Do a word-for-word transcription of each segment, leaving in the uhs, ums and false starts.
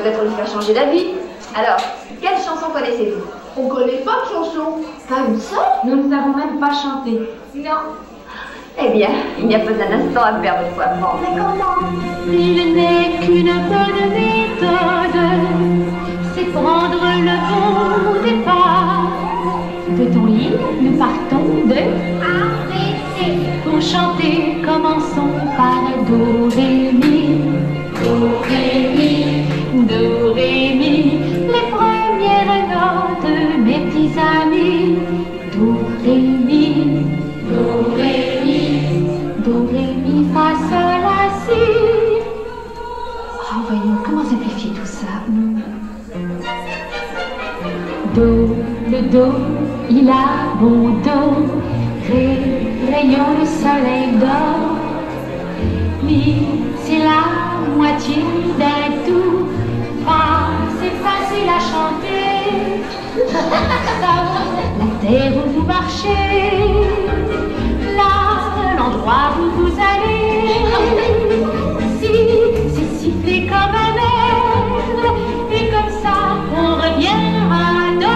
peut-être lui faire changer d'avis. Alors, quelle chanson connaissez-vous? On connaît pas de chanson. Pas une seule? Nous ne savons même pas chanter. Non. Eh bien, il n'y a pas un instant à perdre, quoi. Bon, mais comment? Il n'est qu'une bonne méthode, c'est prendre le bon départ. De ton lit, nous partons de A, B, C. Pour chanter, commençons par Do, Ré, Mi. Do, Ré, Mi, Do, Ré, Mi. Les premières notes, mes petits amis. Do, Ré, Mi, Do, Ré, Mi. Do, Ré, Mi, Fa, Sol, La, Si. Oh, voyons, comment simplifier tout ça? Do, le Do, il a bon dos. Ré, rayon, le soleil dort. Mi, c'est la moitié d'un tout. Fa, c'est facile à chanter. Sol, la terre où vous marchez. Là, l'endroit où vous allez. Si, c'est sifflé comme un air. Et comme ça, on revient à Do.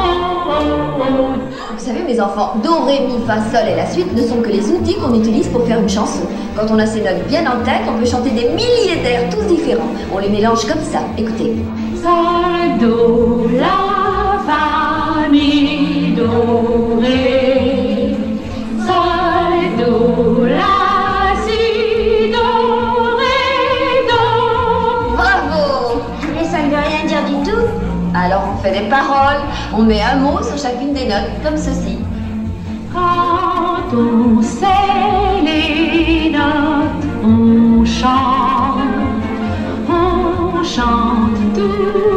Vous savez, mes enfants, Do, Ré, Mi, Fa, Sol et la suite ne sont que les outils qu'on utilise pour faire une chanson. Quand on a ces notes bien en tête, on peut chanter des milliers d'airs tous différents. On les mélange comme ça. Écoutez. Sol, Do, La, Fa, Mi, Do, Ré. Sol, Do, La, Si, Do, Ré, Do. Bravo! Et ça ne veut rien dire du tout. Alors on fait des paroles, on met un mot sur chacune des notes, comme ceci. Quand on sait les notes, on chante, on chante tout.